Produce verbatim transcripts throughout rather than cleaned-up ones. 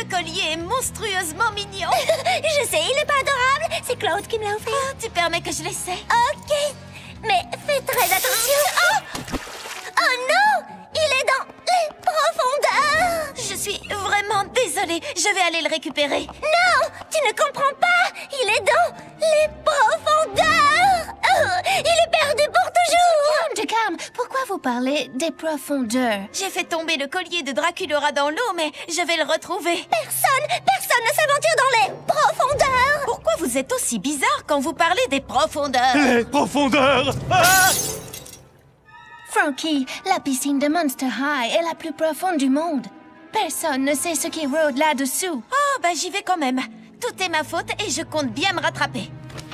Ce collier est monstrueusement mignon. Je sais, il est pas adorable. C'est Claude qui me l'a offert. Oh, tu permets que je l'essaie? Ok. Mais fais très attention. Oh, oh non! Il est dans les profondeurs. Je suis vraiment désolée. Je vais aller le récupérer. Non! Tu ne comprends pas. Il est dans les profondeurs. Oh, il est perdu pour toujours. Calme, calme. Pourquoi vous parlez des profondeurs? J'ai fait tomber le collier de Draculaura dans l'eau, mais je vais le retrouver. Personne, personne ne s'aventure dans les profondeurs. Pourquoi vous êtes aussi bizarre quand vous parlez des profondeurs? Les profondeurs! Ah! Frankie, la piscine de Monster High est la plus profonde du monde. Personne ne sait ce qui rôde là-dessous. Oh, bah j'y vais quand même. Tout est ma faute et je compte bien me rattraper.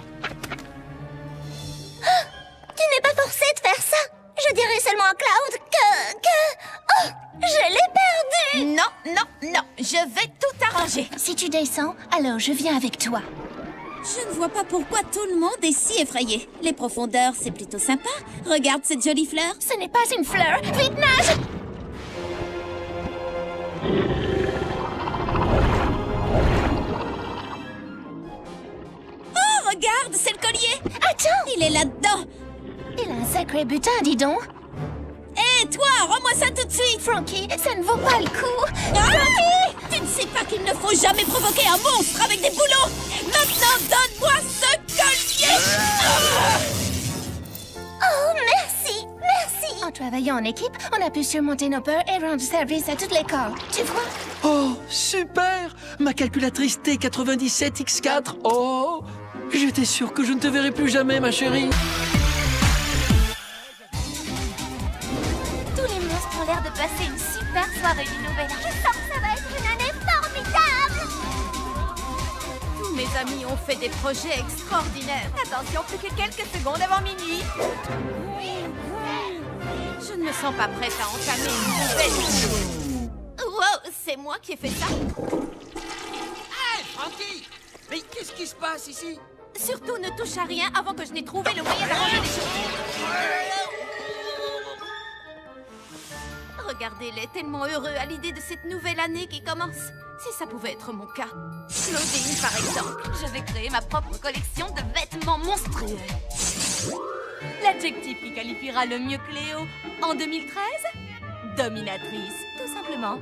Tu n'es pas forcé de faire ça. Je dirais seulement à Cloud que... que... Oh, je l'ai perdu. Non, non, non. Je vais tout arranger. Si tu descends, alors je viens avec toi. Je ne vois pas pourquoi tout le monde est si effrayé. Les profondeurs, c'est plutôt sympa. Regarde cette jolie fleur. Ce n'est pas une fleur. Vite, nage! Oh, regarde, c'est le collier. Attends! Il est là-dedans. Il a un sacré butin, dis donc. Hé, toi, rends-moi ça tout de suite. Frankie, ça ne vaut pas le coup. Ah! Tu ne sais pas qu'il ne faut jamais provoquer un monstre avec des boulots. Maintenant, donne-moi ce collier. Ah! Oh, merci, merci. En travaillant en équipe, on a pu surmonter nos peurs et rendre service à toute l'école. Tu vois? Oh, super! Ma calculatrice T quatre-vingt-dix-sept X quatre. Oh! J'étais sûr que je ne te verrais plus jamais, ma chérie. Tous les monstres ont l'air de passer une super soirée du Nouvel An. Je sens que ça va être une année formidable. Tous mes amis ont fait des projets extraordinaires. Attention, plus que quelques secondes avant minuit. Je ne me sens pas prête à entamer une nouvelle vie. Wow, c'est moi qui ai fait ça. Hey, Frankie! Mais qu'est-ce qui se passe ici? Surtout ne touche à rien avant que je n'ai trouvé le moyen d'arranger les choses. Regardez-les, tellement heureux à l'idée de cette nouvelle année qui commence. Si ça pouvait être mon cas. Claudine, par exemple. Je vais créer ma propre collection de vêtements monstrueux. L'adjectif qui qualifiera le mieux Cléo en deux mille treize? Dominatrice, tout simplement.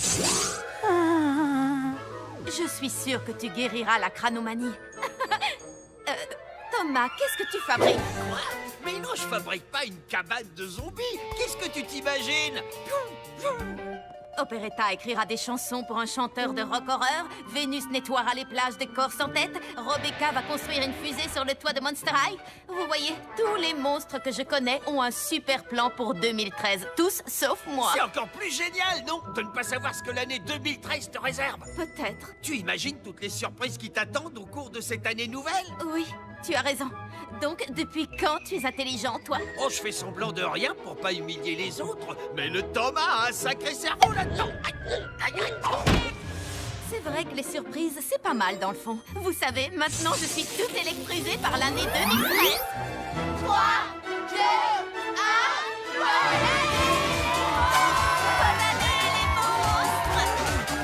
Je suis sûre que tu guériras la cranomanie. euh, Thomas, qu'est-ce que tu fabriques? Quoi? Mais non, je fabrique pas une cabane de zombies. Qu'est-ce que tu t'imagines? Operetta écrira des chansons pour un chanteur de rock horreur. Vénus nettoiera les plages des corps sans tête. Rebecca va construire une fusée sur le toit de Monster High. Vous voyez, tous les monstres que je connais ont un super plan pour deux mille treize. Tous sauf moi. C'est encore plus génial, non? De ne pas savoir ce que l'année deux mille treize te réserve. Peut-être. Tu imagines toutes les surprises qui t'attendent au cours de cette année nouvelle? Oui, tu as raison. Donc, depuis quand tu es intelligent, toi? Oh, je fais semblant de rien pour pas humilier les autres, mais le Thomas a un sacré cerveau là-dedans. Aïe, aïe, aïe. C'est vrai que les surprises, c'est pas mal dans le fond. Vous savez, maintenant je suis toute électrisée par l'année deux mille treize. trois, deux, un, bonne année! Bonne année, les monstres!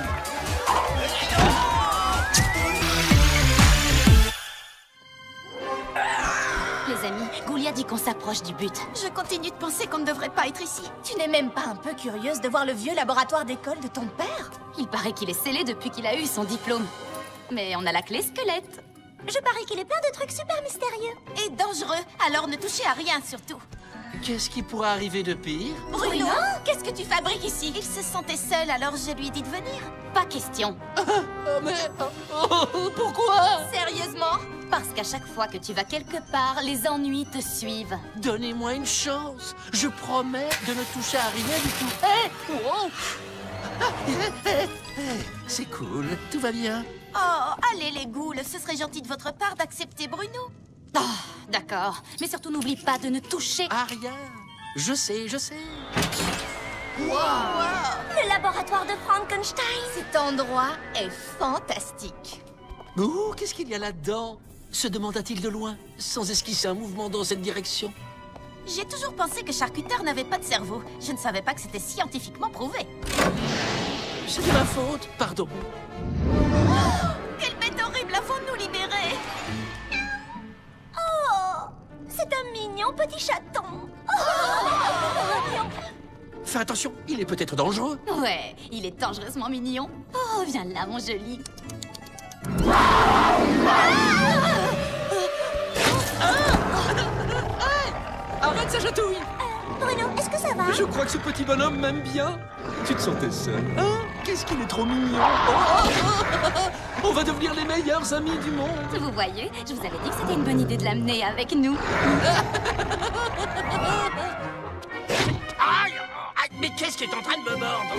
Les amis, Goulia dit qu'on s'approche du but. Je continue de penser qu'on ne devrait pas être ici. Tu n'es même pas un peu curieuse de voir le vieux laboratoire d'école de ton père? Il paraît qu'il est scellé depuis qu'il a eu son diplôme. Mais on a la clé squelette. Je parie qu'il est plein de trucs super mystérieux. Et dangereux, alors ne touchez à rien surtout. Qu'est-ce qui pourrait arriver de pire? Bruno, qu'est-ce que tu fabriques ici? Il se sentait seul, alors je lui ai dit de venir. Pas question. Oh, mais... oh, oh, pourquoi? Sérieusement? Parce qu'à chaque fois que tu vas quelque part, les ennuis te suivent. Donnez-moi une chance. Je promets de ne toucher à rien du tout. Hé! Wow! Ah, hé, hé, hé. C'est cool, tout va bien. Oh, allez les ghouls, ce serait gentil de votre part d'accepter Bruno. Oh, d'accord. Mais surtout, n'oublie pas de ne toucher À rien. Je sais, je sais. Le laboratoire de Frankenstein. Cet endroit est fantastique. Ouh, qu'est-ce qu'il y a là-dedans? Se demanda-t-il de loin, sans esquisser un mouvement dans cette direction. J'ai toujours pensé que charcuteur n'avait pas de cerveau. Je ne savais pas que c'était scientifiquement prouvé. C'était ma faute, pardon. Quelle bête horrible avant de nous libérer! Oh, c'est un mignon petit chaton. Oh, mignon. Fais attention, il est peut-être dangereux. Ouais, il est dangereusement mignon. Oh, viens là, mon joli. Arrête sa chatouille! Bruno, est-ce que ça va? Je crois que ce petit bonhomme m'aime bien. Tu te sentais seul, hein? Qu'est-ce qu'il est trop mignon. Oh, oh, oh, oh. On va devenir les meilleurs amis du monde. Vous voyez, je vous avais dit que c'était une bonne idée de l'amener avec nous. Aïe! Aïe! Mais qu'est-ce qui est en train de me mordre?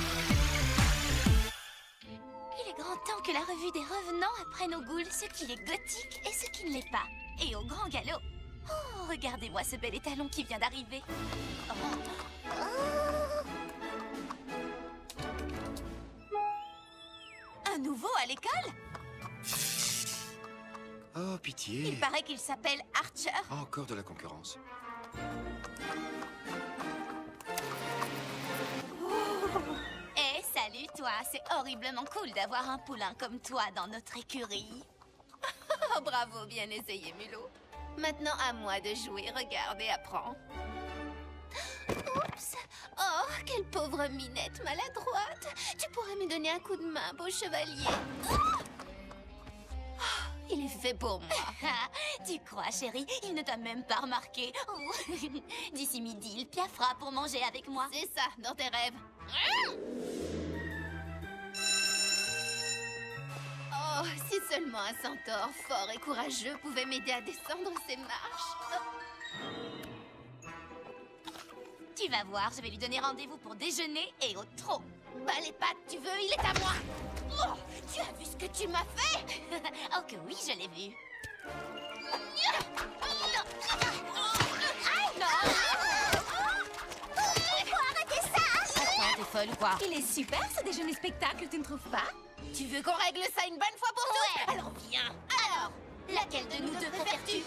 Il est grand temps que la revue des revenants apprenne aux ghouls ce qui est gothique et ce qui ne l'est pas. Et au grand galop. Oh, regardez-moi ce bel étalon qui vient d'arriver. Oh. Un nouveau à l'école? Oh, pitié. Il paraît qu'il s'appelle Archer. Encore de la concurrence. Eh, salut toi, c'est horriblement cool d'avoir un poulain comme toi dans notre écurie. Oh, bravo, bien essayé, Mulot. Maintenant, à moi de jouer. Regarde et apprends. Oups. Oh, quelle pauvre minette maladroite. Tu pourrais me donner un coup de main, beau chevalier. Oh, il est fait pour moi. Tu crois, chérie? Il ne t'a même pas remarqué. Oh. D'ici midi, il piaffera pour manger avec moi. C'est ça, dans tes rêves. Oh, si seulement un centaure fort et courageux pouvait m'aider à descendre ces marches. Tu vas voir, je vais lui donner rendez-vous pour déjeuner et au trot. Bah les pattes, tu veux, il est à moi. Oh, tu as vu ce que tu m'as fait? Oh que oui, je l'ai vu. Arrêtez ça! Attends, t'es folle ou quoi? Il est super ce déjeuner spectacle, tu ne trouves pas? Tu veux qu'on règle ça une bonne fois pour toutes? Alors viens. Alors, laquelle de nous deux préfères-tu?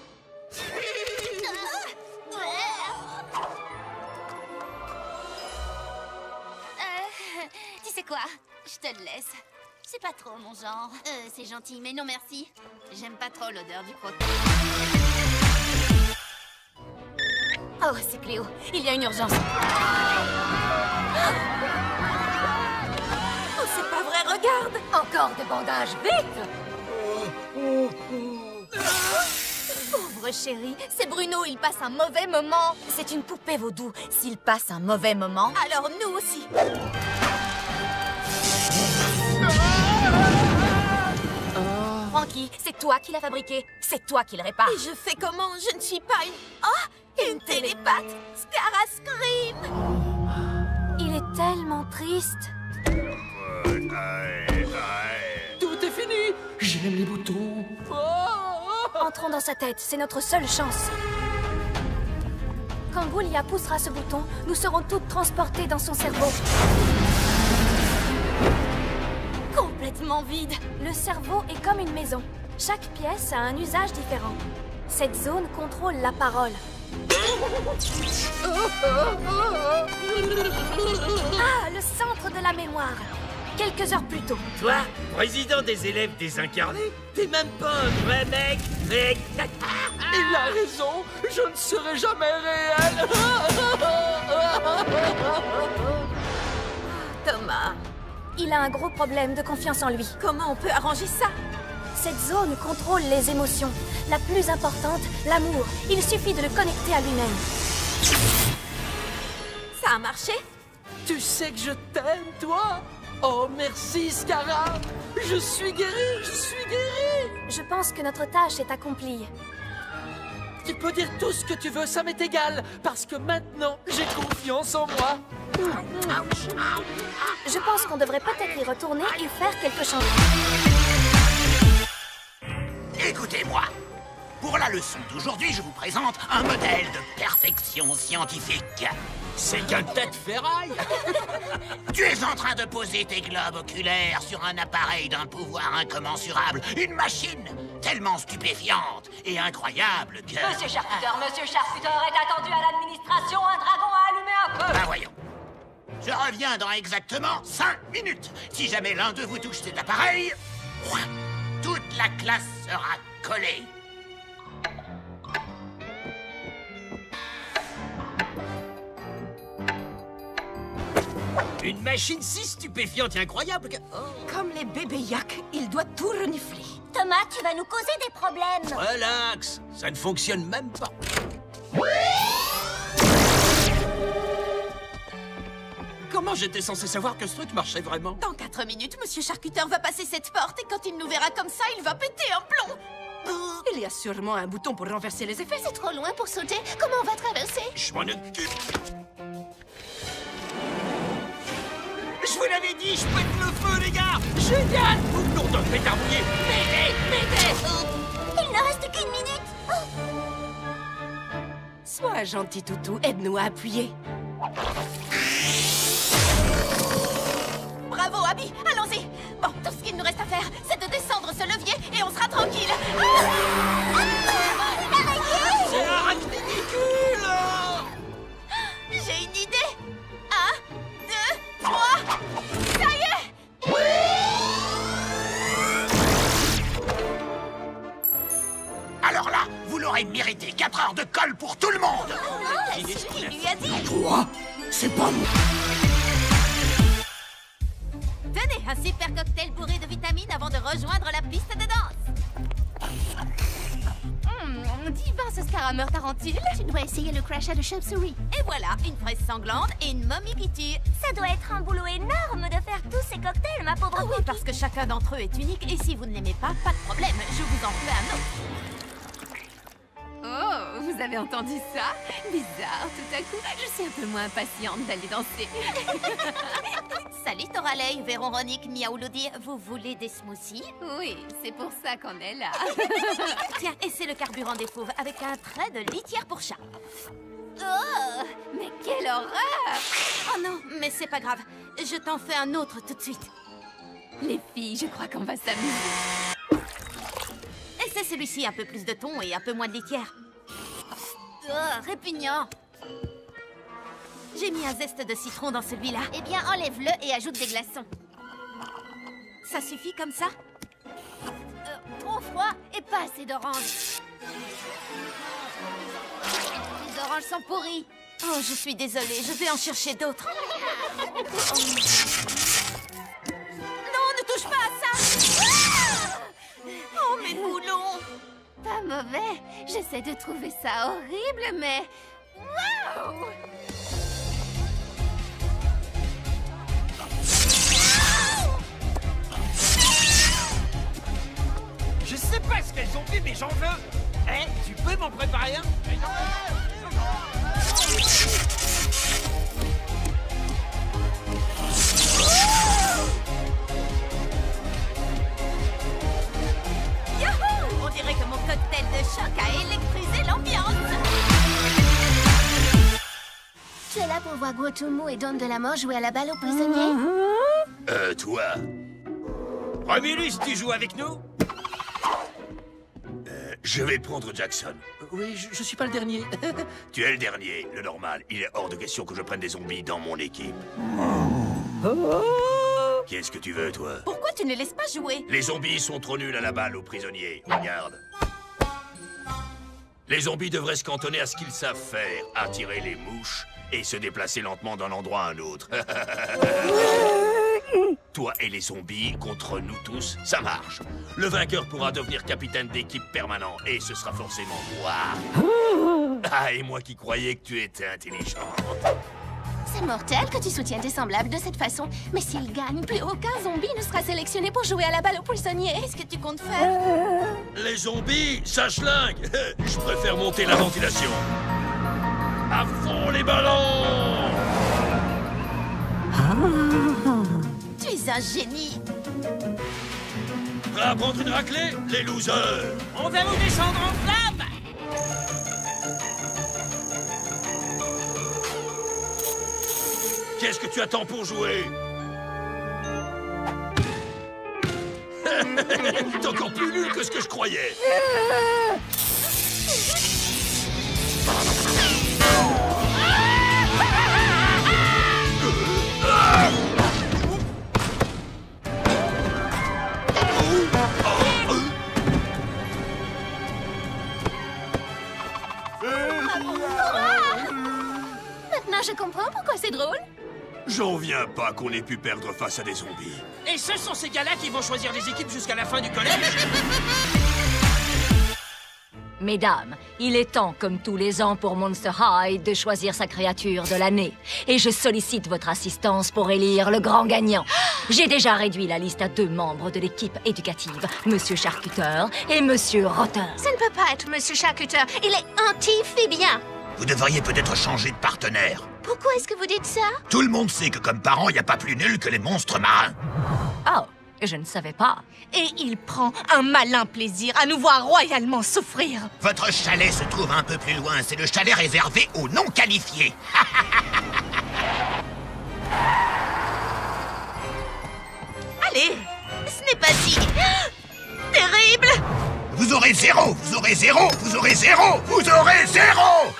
Euh, tu sais quoi? Je te le laisse. C'est pas trop mon genre. Euh, c'est gentil, mais non merci. J'aime pas trop l'odeur du croquet. Oh, c'est Cléo. Il y a une urgence. Oh, c'est pas vrai, regarde! Encore des bandages, vite! Pauvre chérie, c'est Bruno, il passe un mauvais moment. C'est une poupée vaudou. S'il passe un mauvais moment, alors nous aussi. Frankie, c'est toi qui l'as fabriqué. C'est toi qui le répare. Et je fais comment? Je ne suis pas une... Oh, une télépathe. Scara Scream. Il est tellement triste. Tout est fini. J'aime les boutons. Oh. Entrons dans sa tête, c'est notre seule chance. Quand Goulia poussera ce bouton, nous serons toutes transportées dans son cerveau. Complètement vide. Le cerveau est comme une maison. Chaque pièce a un usage différent. Cette zone contrôle la parole. Ah, le centre de la mémoire. Quelques heures plus tôt. Toi, président des élèves désincarnés, t'es même pas un vrai mec. Mec. Il a raison. Je ne serai jamais réel. Thomas, Il a un gros problème de confiance en lui. comment on peut arranger ça? Cette zone contrôle les émotions. La plus importante, l'amour. Il suffit de le connecter à lui-même. Ça a marché? Tu sais que je t'aime, toi. Oh, merci, Scara. Je suis guéri, je suis guéri. Je pense que notre tâche est accomplie. Tu peux dire tout ce que tu veux, ça m'est égal. Parce que maintenant, j'ai confiance en moi. Je pense qu'on devrait peut-être y retourner et faire quelque chose. Écoutez-moi. Pour la leçon d'aujourd'hui, je vous présente un modèle de perfection scientifique. C'est qu'un tas de ferraille. Tu es en train de poser tes globes oculaires sur un appareil d'un pouvoir incommensurable. Une machine tellement stupéfiante et incroyable que... Monsieur Sharpshooter, Monsieur Sharpshooter est attendu à l'administration. Un dragon a allumé un feu. Ben voyons. Je reviens dans exactement cinq minutes. Si jamais l'un de vous touche cet appareil, toute la classe sera collée. Une machine si stupéfiante et incroyable que... Oh. Comme les bébés yak, il doit tout renifler. Thomas, tu vas nous causer des problèmes. Relax, ça ne fonctionne même pas. Comment j'étais censé savoir que ce truc marchait vraiment? Dans quatre minutes, Monsieur Charcuteur va passer cette porte et quand il nous verra comme ça, il va péter un plomb. Il y a sûrement un bouton pour renverser les effets. C'est trop loin pour sauter. Comment on va traverser? Je m'en occupe. Je vous l'avais dit, je pète le feu, les gars! Génial! Vous lourdeur pétardouillé! M'aidez! M'aidez! Il ne reste qu'une minute. Oh. Sois un gentil toutou, aide-nous à appuyer. Bravo, Abby! Allons-y! Bon, tout ce qu'il nous reste à faire, c'est de descendre ce levier et on sera tranquille! Ah C'est arachnédicule! J'ai une idée! Un, deux, trois... Ça y est! Alors là, vous l'aurez mérité. quatre heures de colle pour tout le monde. Oh, c'est ce qu'il lui a dit! Quoi? C'est pas moi. Tenez, un super cocktail bourré de vitamines avant de rejoindre la piste de danse. Hum, divin ce scarameur tarentule. Tu dois essayer le crachat de chauve-souris. Et voilà, une fraise sanglante et une momie qui tue. Ça doit être un boulot énorme de faire tous ces cocktails, ma pauvre Ah oui, Cookie. parce que chacun d'entre eux est unique et si vous ne l'aimez pas, pas de problème, je vous en fais un autre. Oh, vous avez entendu ça? Bizarre, tout à coup, je suis un peu moins impatiente d'aller danser. Salut Toralei, Véronique, Miaouloudi, vous voulez des smoothies? Oui, c'est pour ça qu'on est là. Tiens, et c'est le carburant des fauves avec un trait de litière pour chat. Oh, mais quelle horreur! Oh non, mais c'est pas grave, je t'en fais un autre tout de suite. Les filles, je crois qu'on va s'amuser. Et c'est celui-ci, un peu plus de thon et un peu moins de litière. Oh, répugnant. J'ai mis un zeste de citron dans celui-là. Eh bien, enlève-le et ajoute des glaçons. Ça suffit comme ça? Euh, trop froid et pas assez d'orange. Les oranges sont pourries. Oh, je suis désolée, je vais en chercher d'autres. Non, ne touche pas à ça! Oh, mes boulons! Pas mauvais. J'essaie de trouver ça horrible, mais... Waouh! Je sais pas ce qu'elles ont fait, mais j'en veux. Eh, tu peux m'en préparer un? Yahoo! On dirait que mon cocktail de choc a électrisé l'ambiance. Tu es là pour voir Guotumu et Don de la Mort jouer à la balle aux prisonniers? Euh, toi. Romulus, tu joues avec nous? Euh, je vais prendre Jackson. Oui, je, je suis pas le dernier. Tu es le dernier, le normal. Il est hors de question que je prenne des zombies dans mon équipe. Qu'est-ce que tu veux, toi? Pourquoi tu ne laisses pas jouer? Les zombies sont trop nuls à la balle aux prisonniers. Regarde. Les zombies devraient se cantonner à ce qu'ils savent faire. Attirer les mouches et se déplacer lentement d'un endroit à un autre. Toi et les zombies contre nous tous, ça marche. Le vainqueur pourra devenir capitaine d'équipe permanent et ce sera forcément moi. Ah, et moi qui croyais que tu étais intelligente. C'est mortel que tu soutiennes tes semblables de cette façon. Mais s'ils gagnent, plus aucun zombie ne sera sélectionné pour jouer à la balle aux prisonniers. Qu'est-ce que tu comptes faire? Les zombies, ça schlingue. Je préfère monter la ventilation. À fond les ballons! Tu es un génie. Prêt à prendre une raclée, les losers? On va vous descendre en flamme. Qu'est-ce que tu attends pour jouer? T'es encore plus nul que ce que je croyais. assez drôle? J'en viens pas qu'on ait pu perdre face à des zombies. Et ce sont ces gars-là qui vont choisir les équipes jusqu'à la fin du collège? Mesdames, il est temps, comme tous les ans pour Monster High, de choisir sa créature de l'année. Et je sollicite votre assistance pour élire le grand gagnant. J'ai déjà réduit la liste à deux membres de l'équipe éducative, Monsieur Charcuteur et Monsieur Rotter. Ça ne peut pas être Monsieur Charcuteur. Il est anti-phibien. Vous devriez peut-être changer de partenaire. Pourquoi est-ce que vous dites ça? Tout le monde sait que comme parent, il n'y a pas plus nul que les monstres marins. Oh, je ne savais pas. Et il prend un malin plaisir à nous voir royalement souffrir. Votre chalet se trouve un peu plus loin. C'est le chalet réservé aux non qualifiés. Allez, ce n'est pas si... terrible. Vous aurez zéro, vous aurez zéro, vous aurez zéro, vous aurez zéro.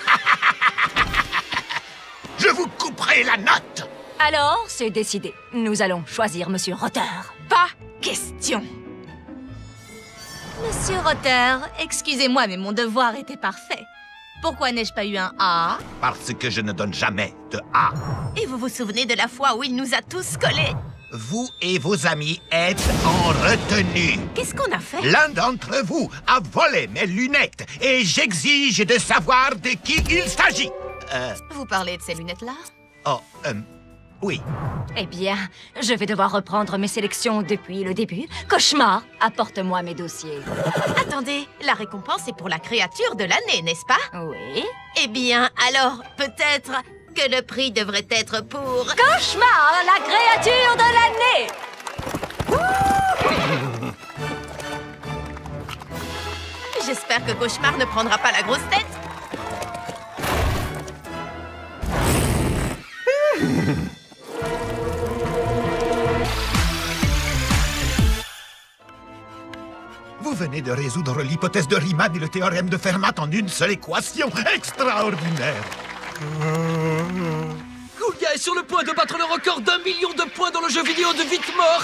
Je vous couperai la note. Alors, c'est décidé. Nous allons choisir Monsieur Rotter. Pas question. Monsieur Rotter, excusez-moi, mais mon devoir était parfait. Pourquoi n'ai-je pas eu un A? Parce que je ne donne jamais de A. Et vous vous souvenez de la fois où il nous a tous collés? Vous et vos amis êtes en retenue. Qu'est-ce qu'on a fait? L'un d'entre vous a volé mes lunettes et j'exige de savoir de qui il s'agit. Euh... Vous parlez de ces lunettes-là? Oh, euh... oui. Eh bien, je vais devoir reprendre mes sélections depuis le début. Cauchemar, apporte-moi mes dossiers. Attendez, la récompense est pour la créature de l'année, n'est-ce pas? Oui. Eh bien, alors, peut-être que le prix devrait être pour... Cauchemar, la créature de l'année! J'espère que Cauchemar ne prendra pas la grosse tête. Vous venez de résoudre l'hypothèse de Riemann et le théorème de Fermat en une seule équation. Extraordinaire. Goulia est sur le point de battre le record d'un million de points dans le jeu vidéo de vite mort.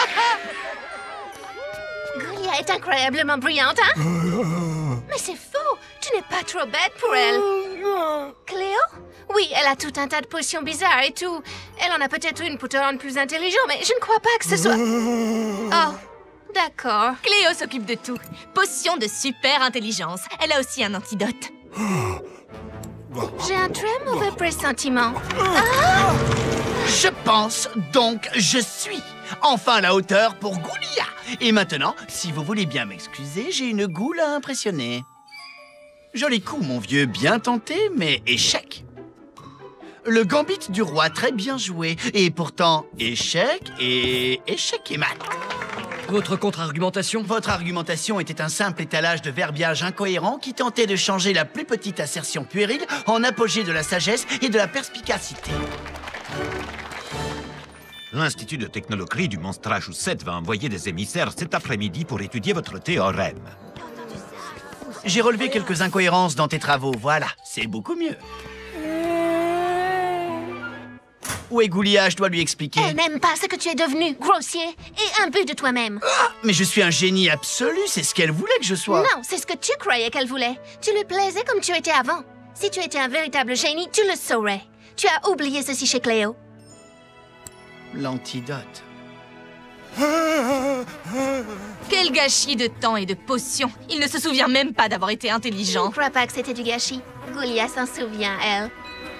Goulia est incroyablement brillante, hein? Mais c'est faux. Tu n'es pas trop bête pour elle. Cléo? Oui, elle a tout un tas de potions bizarres et tout. Elle en a peut-être une pour te rendre plus intelligent, mais je ne crois pas que ce soit... Oh, d'accord. Cléo s'occupe de tout. Potion de super intelligence. Elle a aussi un antidote. J'ai un très mauvais pressentiment. Ah! Je pense, donc je suis enfin à la hauteur pour Goulia. Et maintenant, si vous voulez bien m'excuser, j'ai une goule à impressionner. Joli coup, mon vieux, bien tenté, mais échec. Le gambit du roi, très bien joué. Et pourtant, échec et échec et mat. Votre contre-argumentation? Votre argumentation était un simple étalage de verbiage incohérent qui tentait de changer la plus petite assertion puérile en apogée de la sagesse et de la perspicacité. L'Institut de technologie du Monstrachusset va envoyer des émissaires cet après-midi pour étudier votre théorème. J'ai relevé quelques incohérences dans tes travaux, voilà, c'est beaucoup mieux. Où est Goulia? Je dois lui expliquer. Elle n'aime pas ce que tu es devenu, grossier et imbu de toi-même. Ah, mais je suis un génie absolu, c'est ce qu'elle voulait que je sois. Non, c'est ce que tu croyais qu'elle voulait. Tu lui plaisais comme tu étais avant. Si tu étais un véritable génie, tu le saurais. Tu as oublié ceci chez Cléo. L'antidote. Quel gâchis de temps et de potions. Il ne se souvient même pas d'avoir été Je intelligent. ne crois pas que c'était du gâchis. Goulia s'en souvient, elle.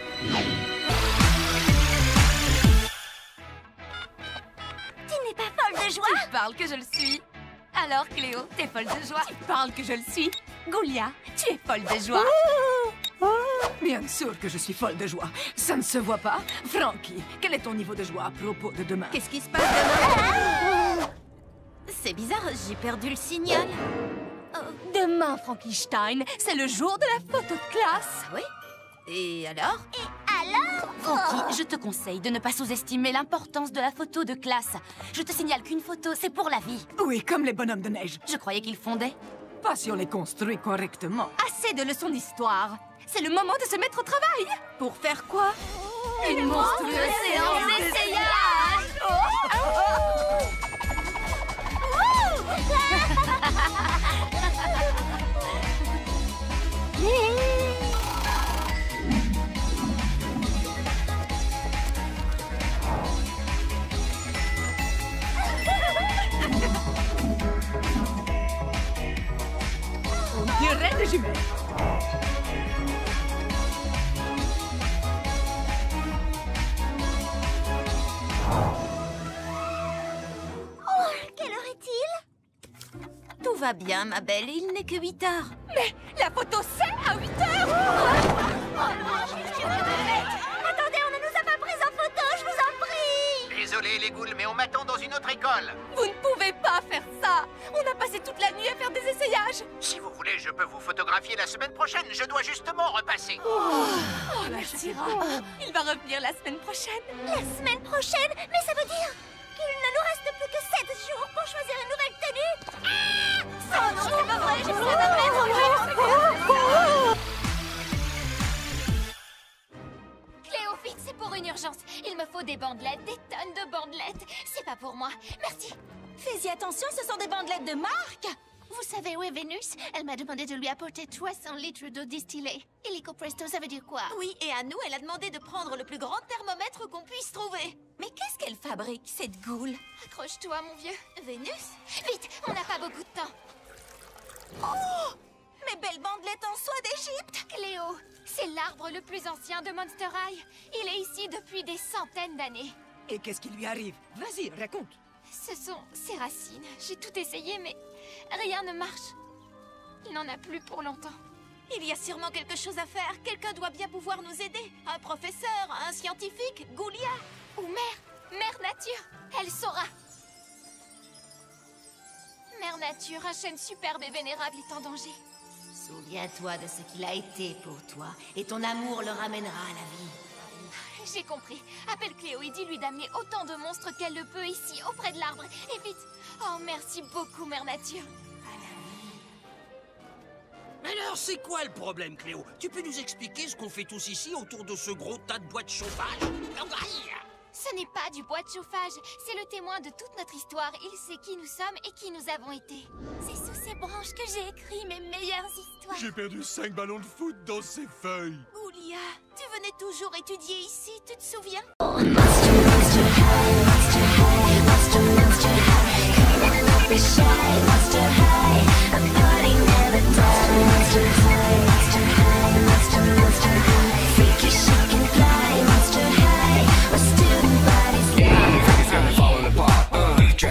Tu n'es pas folle de joie? Tu parles que je le suis. Alors, Cléo, t'es folle de joie. Tu parles que je le suis. Goulia, tu es folle de joie. Bien sûr que je suis folle de joie. Ça ne se voit pas. Frankie, quel est ton niveau de joie à propos de demain? Qu'est-ce qui se passe demain? C'est bizarre, j'ai perdu le signal. Demain, Frankenstein, c'est le jour de la photo de classe. Oui? Et alors? Alors? Frankie, je te conseille de ne pas sous-estimer l'importance de la photo de classe. Je te signale qu'une photo, c'est pour la vie. Oui, comme les bonhommes de neige. Je croyais qu'ils fondaient. Pas si on les construit correctement. Assez de leçons d'histoire. C'est le moment de se mettre au travail. Pour faire quoi? Une monstrueuse séance d'essayage. jumelles. Oh, quelle heure est-il? Tout va bien, ma belle, il n'est que huit heures. Mais la photo, c'est à huit heures. Oh non, je suis Attendez, on ne nous a pas pris en photo, je vous en prie. Désolé les ghouls, mais on m'attend dans une autre école. Vous ne pouvez pas faire ça. On a passé toute la nuit à faire des essayages. Si vous voulez, je peux vous photographier la semaine prochaine. Je dois justement repasser. Oh, oh merci. Il va revenir la semaine prochaine. La semaine prochaine? Mais ça veut dire qu'il ne nous reste plus que sept jours pour choisir une nouvelle tenue. Ah! Oh non, c'est pas vrai, j'ai besoin d'un mètre. Cléo, vite, c'est pour une urgence. Il me faut des bandelettes, des tonnes de bandelettes. C'est pas pour moi. Merci. Fais-y attention, ce sont des bandelettes de marque. Vous savez où est Vénus? Elle m'a demandé de lui apporter trois cents litres d'eau distillée. Illico presto, ça veut dire quoi? Oui, et à nous, elle a demandé de prendre le plus grand thermomètre qu'on puisse trouver. Mais qu'est-ce qu'elle fabrique, cette goule? Accroche-toi, mon vieux. Vénus? Vite, on n'a pas beaucoup de temps. Oh! Mes belles bandelettes en soie d'Égypte! Cléo, c'est l'arbre le plus ancien de Monster High. Il est ici depuis des centaines d'années. Et qu'est-ce qui lui arrive? Vas-y, raconte. Ce sont ses racines. J'ai tout essayé, mais rien ne marche. Il n'en a plus pour longtemps. Il y a sûrement quelque chose à faire. Quelqu'un doit bien pouvoir nous aider. Un professeur, un scientifique, Goulia. Ou Mère, Mère Nature, elle saura. Mère Nature, un chêne superbe et vénérable est en danger. Souviens-toi de ce qu'il a été pour toi, et ton amour le ramènera à la vie. J'ai compris. Appelle Cléo et dis-lui d'amener autant de monstres qu'elle le peut ici, auprès de l'arbre. Et vite. Oh, merci beaucoup, Mère Nature. Alors, c'est quoi le problème, Cléo? Tu peux nous expliquer ce qu'on fait tous ici autour de ce gros tas de bois de chauffage? Ce n'est pas du bois de chauffage, c'est le témoin de toute notre histoire. Il sait qui nous sommes et qui nous avons été. C'est sous ces branches que j'ai écrit mes meilleures histoires. J'ai perdu cinq ballons de foot dans ces feuilles. Goulia, tu venais toujours étudier ici, tu te souviens?